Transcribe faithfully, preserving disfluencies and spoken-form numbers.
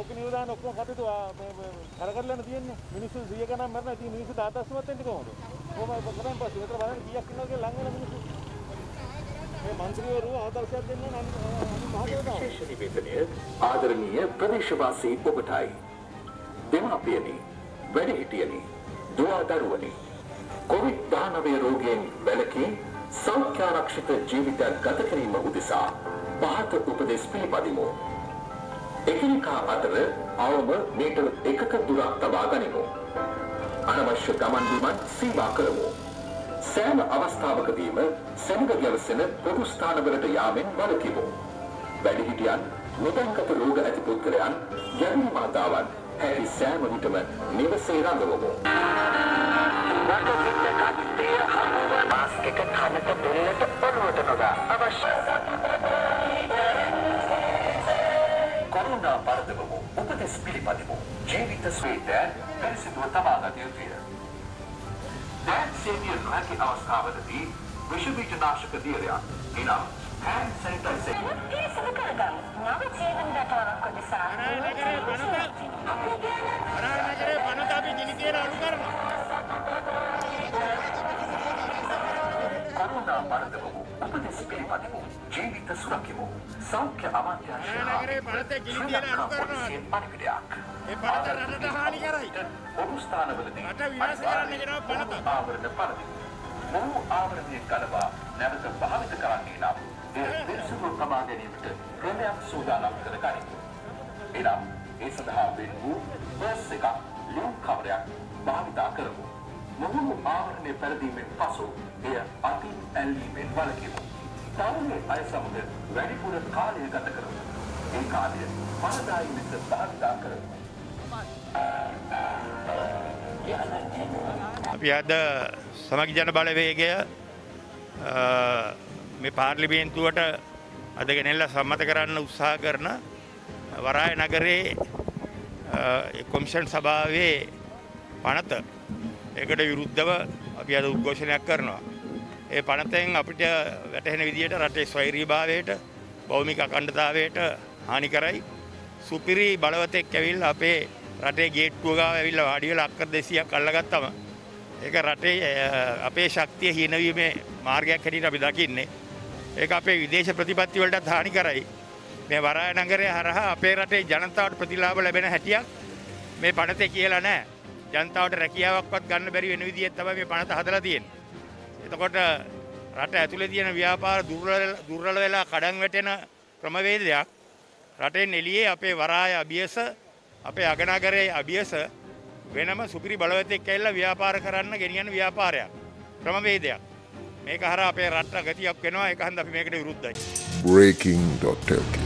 සෞඛ්‍ය නිලධාරීන් ඔක්කොම කටයුතු මේ කරකරලා තියෙන්නේ. මිනිස්සු සිය ගණන් මරනවා. ඉතින් මිනිස්සු දාතස්මත් වෙන්නේ කොහොමද? කොහොමද කරන් පස්සේ මෙතන බලන්න කීයක් ඉන්නවා කියලා ලං වෙන මිනිස්සු. මේ മന്ത്രിවරු ආදර්ශයක් දෙන්න නම් මහජනතාව. විශේෂ නිවේදනය ආදරණීය ප්‍රදේශවාසී ඔබටයි. දෙමාපියනි, වැඩිහිටියනි, දුවා දරුවනි, කොවිඩ් දහනවය රෝගයෙන් වැළකී සෞඛ්‍යාරක්ෂිත ජීවිතයක් ගත කිරීම උදෙසා පහත උපදෙස් පිළිපදිමු. එකිනෙකා අතර අවම මීටර් එකක දුරක් තබා ගනිමු. අනවශ්‍ය ගමන් බිමන් සීමා කරමු. සෑම අවස්ථාවකදීම සෙනඟ ගැවසෙන පොදු ස්ථානවලට යාමෙන් වළකිමු. වැඩිහිටියන්, නිදන්ගත රෝග ඇති පුද්ගලයන්, ගැමිණි මාතාවන් හැරි සෑම විටම නිවසේ රඳවමු. මාස්ක් එක කනට බෙල්ලට ඔළුවට නොදා අවශ්‍ය කරුණා පරදවමු. උපදෙස් පිළිපදිමු. ජීවිත සුවය පිරිසිදුව තබා ගත යුතුය. දැන් සේවිය නොහැකි අවස්ථාවලදී විෂබීජනාශක දියරයක් එනම් hand sanitizer ඉස්සර කරගන්න. නව ජීවන රටාවක් උදෙසා නගරේ පනත නගරේ පනත අපි ගිනි තියන අනු කරනවා. කරුණා පරදවමු. උපදෙස් පිළිපදිමු. ජීවිත සුරකිමු. සෞඛ්‍ය අමාත්‍යාංශය නගරේ පනතේ ගිනි තියන අනු කරනවා. පණිවිඩයක්. ඒ පනත රටට හානි කරයි. පොදු ස්ථානවලදී රට විනාශ කරන්න කියනවා පනත. ආවරණ පරදිමු. මොහු ආවරණය කළවා නැවත භාවිත කරන්නේ නම් ඒ පිරිසිදු තබා ගැනීමට ක්‍රමයක් සූදානම් කර ගනිමු. එනම් ඒ සඳහා වෙන් වූ බස් එකක් ලුම් කවරයක් භාවිතා කරමු. මොහු ආවරණය පෙරදීමෙන් පසු එය අතින් ඇල්ලීමෙන් වළකිමු. තරුණ අය සමග වැඩිපුර කාලය ගත කරමු. ඒ කාලය පරදායි ලෙස භාවිතා කරමු. අපි අද සමගි ජන බලවේගය මේ පාර්ලිමේන්තුවට අද ගෙනෙල්ලා සම්මත කරන්න උත්සාහ කරන වරාය නගරේ කොමිෂන් සභාවේ පනත ඒකට විරුද්ධව අපි අද උද්ඝෝෂණයක් කරනවා. ඒ පනතෙන් අපිට වැටහෙන විදිහට රටේ ස්වෛරීභාවයට, භෞමික අඛණ්ඩතාවයට හානි කරයි. සුපිරි බලවතෙක් ඇවිල්ලා අපේ රටේ ගේට්ටුව ගාව ඇවිල්ලා වාඩි වෙලා අක්කර දෙසීයක් අල්ලගත්තම ඒක රටේ අපේ ශක්තිය හීනවීමේ මාර්ගයක් හැටියට අපි දකින්නේ. ඒක අපේ විදේශ ප්‍රතිපත්ති වලටත් හානි කරයි. මේ වරාය නගරය හරහා අපේ රටේ ජනතාවට ප්‍රතිලාභ ලැබෙන හැටියක් මේ පනතේ කියලා නැහැ. ජනතාවට රැකියාවක්වත් ගන්න බැරි වෙන විදිහට තමයි මේ පනත හදලා තියෙන්නේ. එතකොට රට ඇතුලේ තියෙන ව්‍යාපාර දුර්වල දුර්වල වෙලා කඩන් වැටෙන ක්‍රමවේදයක් රටෙන් එළියේ අපේ වරාය අභියස, අපේ අගනගරයේ අභියස වෙනම සුපිරි බලවතෙක් ඇවිල්ලා ව්‍යාපාර කරන්න ගෙනියන ව්‍යාපාරයක්, ක්‍රමවේදයක්. මේක හරහා අපේ රට ගතියක් වෙනවා. ඒක හන්ද අපි මේකට විරුද්ධයි. breaking dot l k